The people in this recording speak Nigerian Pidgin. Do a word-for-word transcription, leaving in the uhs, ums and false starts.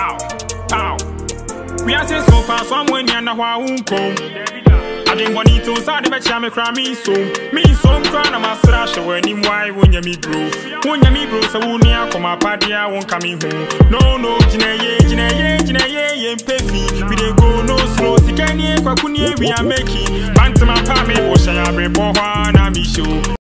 Pow, pow. We are saying so far, someone near the Waunko. I didn't want to say that me cry me so. Me so cry na masrash when him why when you me bro. When you me bro, so when you come up party, I won't come in home. No, no, jine ye, jine ye, jine ye, ye, pefi. We dey go no slow. Si Kanye, Kweku we are making. Bantam pa me, wash ya bre po na mi show.